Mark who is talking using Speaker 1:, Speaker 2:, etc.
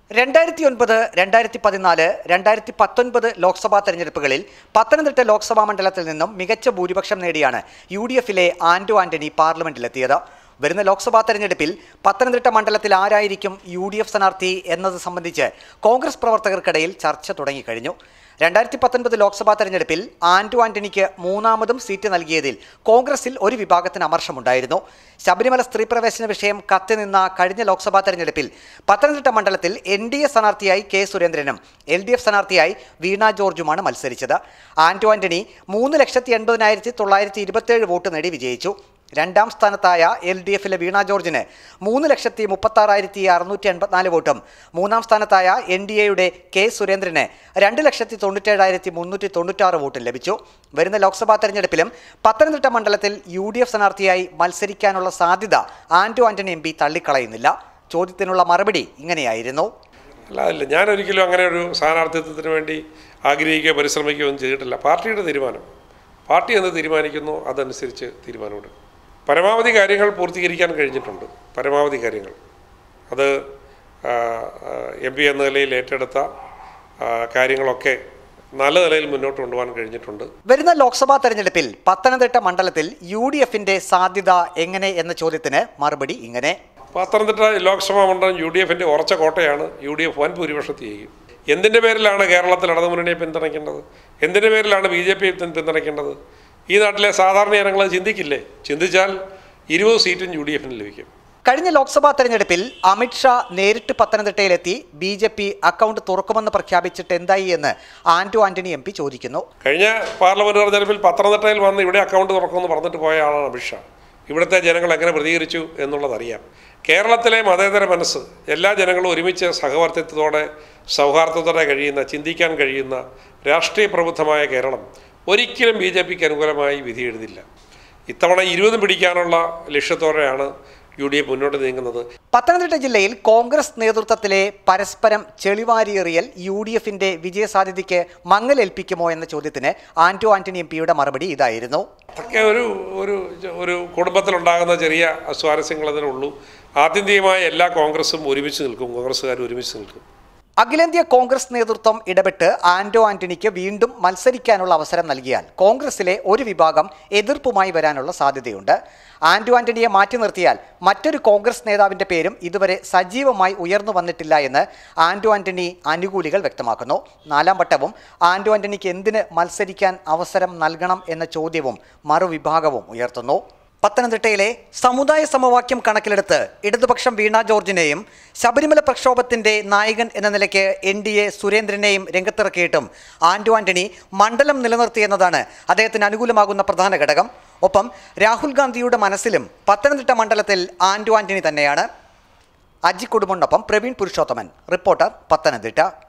Speaker 1: 2009, 2014, 2019 ലോക്സഭാ തെരഞ്ഞെടുപ്പുകളിൽ പത്തനംതിട്ട ലോക്സഭാ മണ്ഡലത്തിൽ നിന്നും മികച്ച ഭൂരിപക്ഷം നേടിയാണ് UDFിലെ ആന്റണി പാർലമെന്റിലെത്തിയത്. വരുന്ന ലോക്സഭാ തെരഞ്ഞെടുപ്പിൽ പത്തനംതിട്ട മണ്ഡലത്തിൽ ആരായിരിക്കും UDF സ്ഥാനാർത്ഥി എന്നത് സംബന്ധിച്ച് കോൺഗ്രസ് പ്രവർത്തകർക്കിടയിൽ ചർച്ച തുടങ്ങിക്കഴിഞ്ഞു. 2019 ലോക്സഭാ തെരഞ്ഞെടുപ്പിൽ ആന്റണിക്ക് മൂന്നാമതും സീറ്റ് നൽകിയതിൽ കോൺഗ്രസിൽ ഒരു വിഭാഗത്തിന് അമർഷമുണ്ടായിരുന്നു. ശബരിമല സ്ത്രീ പ്രവേശന വിഷയം കത്തിനിന്ന കഴിഞ്ഞ ലോക്സഭാ തെരഞ്ഞെടുപ്പിൽ പത്തനംതിട്ട മണ്ഡലത്തിൽ NDA സ്ഥാനാർത്ഥിയായി K. സുരേന്ദ്രനും LDF സ്ഥാനാർത്ഥിയായി വീണ ജോർജുമാണ് മത്സരിച്ചത്. ആന്റണി 3,80,927 വോട്ട് നേടി വിജയിച്ചു. രണ്ടാം സ്ഥാനത്തായ LDFിലെ വീണ ജോർജിന് 3,36,684 വോട്ടും മൂന്നാം സ്ഥാനത്തായ NDAയുടെ K. സുരേന്ദ്രന് 2,97,396 വോട്ടും ലഭിച്ചു. വരുന്ന ലോക്സഭാ തെരഞ്ഞെടുപ്പിലും പത്തനംതിട്ട മണ്ഡലത്തിൽ UDF സ്ഥാനാർത്ഥിയായി മത്സരിക്കാനുള്ള സാധ്യത ആന്റണി MP തള്ളിക്കളയുന്നില്ല. ചോദ്യത്തിനുള്ള മറുപടി ഇങ്ങനെയായിരുന്നു.
Speaker 2: അല്ല, ഞാനൊരിക്കലും അങ്ങനെ ഒരു സ്ഥാനാർത്ഥിത്വത്തിന് വേണ്ടി ആഗ്രഹിക്കുകയോ പരിശ്രമിക്കുകയോ ഒന്നും ചെയ്തിട്ടില്ല. പാർട്ടിയുടെ തീരുമാനം, പാർട്ടി എന്ത് തീരുമാനിക്കുന്നു അതനുസരിച്ച് തീരുമാനമെടുക്കും. പരമാവധി കാര്യങ്ങൾ പൂർത്തീകരിക്കാൻ കഴിഞ്ഞിട്ടുണ്ട്. പരമാവധി കാര്യങ്ങൾ അത് MP എന്ന നിലയിൽ ഏറ്റെടുത്ത കാര്യങ്ങളൊക്കെ നല്ല നിലയിൽ മുന്നോട്ട് കൊണ്ടുപോകാൻ കഴിഞ്ഞിട്ടുണ്ട്.
Speaker 1: വരുന്ന ലോക്സഭാ തെരഞ്ഞെടുപ്പിൽ പത്തനംതിട്ട മണ്ഡലത്തിൽ UDFിന്റെ സാധ്യത എങ്ങനെ എന്ന ചോദ്യത്തിന് മറുപടി ഇങ്ങനെ.
Speaker 2: പത്തനംതിട്ട ലോക്സഭാ മണ്ഡലം UDFിൻ്റെ ഉറച്ച കോട്ടയാണ്. UDF വൻ ഭൂരിപക്ഷത്തിൽ ചെയ്യും. എന്തിൻ്റെ പേരിലാണ് കേരളത്തിൽ ഇടതുമുന്നണിയെ പിന്തുണയ്ക്കേണ്ടത്? എന്തിൻ്റെ പേരിലാണ് BJP പിന്തുണയ്ക്കേണ്ടത്? ഈ നാട്ടിലെ സാധാരണ ജനങ്ങൾ ചിന്തിക്കില്ലേ? ചിന്തിച്ചാൽ 20 സീറ്റും UDFിന് ലഭിക്കും.
Speaker 1: കഴിഞ്ഞ ലോക്സഭാ തെരഞ്ഞെടുപ്പിൽ അമിത്ഷാ നേരിട്ട് പത്തനംതിട്ടയിലെത്തി BJP അക്കൗണ്ട് തുറക്കുമെന്ന് പ്രഖ്യാപിച്ചിട്ട് എന്തായി എന്ന് ആന്റണി MP ചോദിക്കുന്നു.
Speaker 2: കഴിഞ്ഞ പാർലമെന്റ് തെരഞ്ഞെടുപ്പിൽ പത്തനംതിട്ടയിൽ വന്ന് ഇവിടെ അക്കൗണ്ട് തുറക്കുമെന്ന് പറഞ്ഞിട്ട് പോയ ആളാണ് അമിത്ഷാ. ഇവിടുത്തെ ജനങ്ങൾ എങ്ങനെ പ്രതികരിച്ചു എന്നുള്ളതറിയാം. കേരളത്തിലെ മതേതര മനസ്സ്, എല്ലാ ജനങ്ങളും ഒരുമിച്ച് സഹവർത്തിത്വത്തോടെ സൗഹാർദ്ദത്തോടെ കഴിയുന്ന, ചിന്തിക്കാൻ കഴിയുന്ന രാഷ്ട്രീയ പ്രബുദ്ധമായ കേരളം ഒരിക്കലും BJPക്ക് അനുകൂലമായി വിധി എഴുതില്ല. ഇത്തവണ 20 പിടിക്കാനുള്ള ലക്ഷ്യത്തോടെയാണ് UDF മുന്നോട്ട് നീങ്ങുന്നത്.
Speaker 1: പത്തനംതിട്ട ജില്ലയിൽ കോൺഗ്രസ് നേതൃത്വത്തിലെ പരസ്പരം ചെളിവാരിയെറിയൽ UDFിന്റെ വിജയസാധ്യതയ്ക്ക് മങ്ങലേൽപ്പിക്കുമോ എന്ന ചോദ്യത്തിന് ആന്റണി MPയുടെ മറുപടി ഇതായിരുന്നു.
Speaker 2: അതൊക്കെ ഒരു കുടുംബത്തിലുണ്ടാകുന്ന ചെറിയ അസ്വാരസ്യങ്ങൾ അതിനുള്ളൂ. ആത്യന്തികമായി എല്ലാ കോൺഗ്രസും ഒരുമിച്ച് നിൽക്കും, കോൺഗ്രസ്സുകാർ ഒരുമിച്ച് നിൽക്കും.
Speaker 1: അഖിലേന്ത്യാ കോൺഗ്രസ് നേതൃത്വം ഇടപെട്ട് ആന്റണിക്ക് വീണ്ടും മത്സരിക്കാനുള്ള അവസരം നൽകിയാൽ കോൺഗ്രസിലെ ഒരു വിഭാഗം എതിർപ്പുമായി വരാനുള്ള സാധ്യതയുണ്ട്. ആന്റണിയെ മാറ്റി നിർത്തിയാൽ മറ്റൊരു കോൺഗ്രസ് നേതാവിൻ്റെ പേരും ഇതുവരെ സജീവമായി ഉയർന്നു വന്നിട്ടില്ല എന്ന് ആന്റണി അനുകൂലികൾ വ്യക്തമാക്കുന്നു. നാലാം വട്ടവും ആന്റണിക്ക് എന്തിന് മത്സരിക്കാൻ അവസരം നൽകണം എന്ന ചോദ്യവും മറുവിഭാഗവും ഉയർത്തുന്നു. പത്തനംതിട്ടയിലെ സമുദായ സമവാക്യം കണക്കിലെടുത്ത് ഇടതുപക്ഷം വീണ ജോർജിനെയും ശബരിമല പ്രക്ഷോഭത്തിന്റെ നായകൻ എന്ന നിലയ്ക്ക് NDA സുരേന്ദ്രനെയും രംഗത്തിറക്കിയിട്ടും ആന്റണി മണ്ഡലം നിലനിർത്തിയെന്നതാണ് അദ്ദേഹത്തിന് അനുകൂലമാകുന്ന പ്രധാന ഘടകം. ഒപ്പം രാഹുൽ ഗാന്ധിയുടെ മനസ്സിലും പത്തനംതിട്ട മണ്ഡലത്തിൽ ആന്റണി തന്നെയാണ്. അജി കുടുംബനൊപ്പം പ്രവീൺ പുരുഷോത്തമൻ, റിപ്പോർട്ടർ, പത്തനംതിട്ട.